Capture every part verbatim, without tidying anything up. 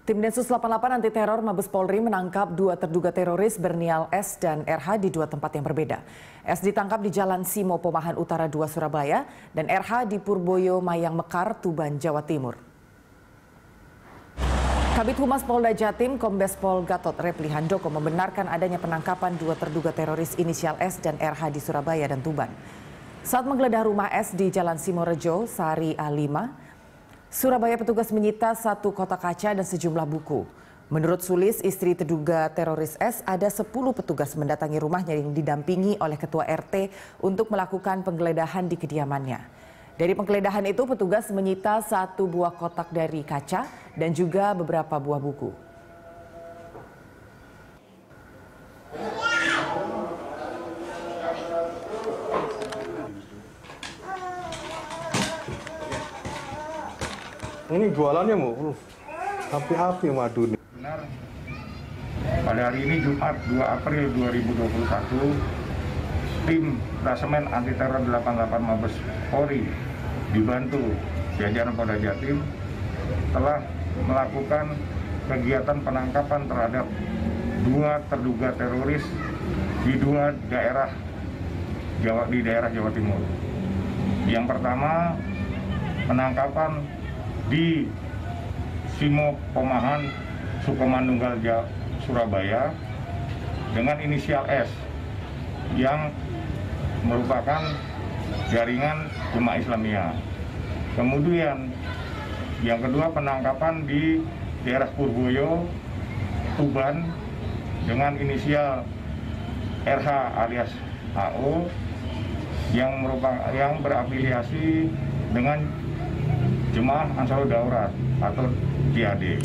Tim Densus delapan puluh delapan Anti Teror Mabes Polri menangkap dua terduga teroris berinisial S dan R H di dua tempat yang berbeda. S ditangkap di Jalan Simo Pomahan Utara dua Surabaya dan R H di Purboyo Mayang Mekar, Tuban, Jawa Timur. Kabid Humas Polda Jatim Kombes Pol Gatot Repli Handoko membenarkan adanya penangkapan dua terduga teroris inisial S dan R H di Surabaya dan Tuban. Saat menggeledah rumah S di Jalan Simorejo, Sari A lima, Surabaya, petugas menyita satu kotak kaca dan sejumlah buku. Menurut Sulis, istri terduga teroris S, ada sepuluh petugas mendatangi rumahnya yang didampingi oleh Ketua R T untuk melakukan penggeledahan di kediamannya. Dari penggeledahan itu, petugas menyita satu buah kotak dari kaca dan juga beberapa buah buku. Ini jualannya mau api-api madu nih. Benar. Pada hari ini Jumat dua April dua ribu dua puluh satu, tim Rasemen Anti Teror delapan puluh delapan Mabes Polri dibantu jajaran Polda Jatim telah melakukan kegiatan penangkapan terhadap dua terduga teroris di dua daerah Jawa di daerah Jawa Timur. Yang pertama, penangkapan di Simo Pomahan Sukomanunggal Surabaya dengan inisial S yang merupakan jaringan Jemaah Islamiyah. Kemudian yang kedua, penangkapan di daerah Purboyo, Tuban dengan inisial R H alias A O yang merupakan yang berafiliasi dengan Jemaah Ansarud Daulat atau J A D.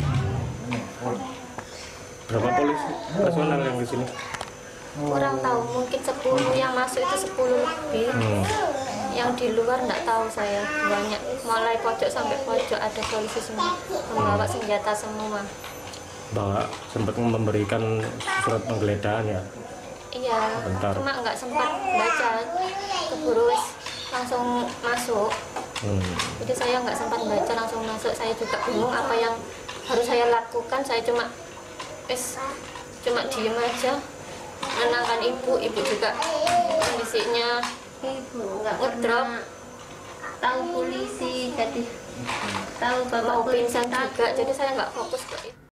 Berapa polisi personel yang di sini? Kurang tahu, mungkin sepuluh, yang masuk itu sepuluh lebih. Hmm. Yang di luar enggak tahu saya, banyak. Mulai pojok sampai pojok ada polisi semua, membawa senjata semua. Bawa sempat memberikan surat penggeledahan ya? Iya, bentar. Cuma nggak sempat baca, keburu langsung masuk. Hmm. Jadi saya nggak sempat baca, langsung masuk. Saya juga bingung apa yang harus saya lakukan. Saya cuma es cuma diem aja, menenangkan ibu. Ibu juga kondisinya ibu nggak ngedrop, tahu polisi, jadi tahu bapak mau polisi pingsan juga. Jadi saya nggak fokus ke itu.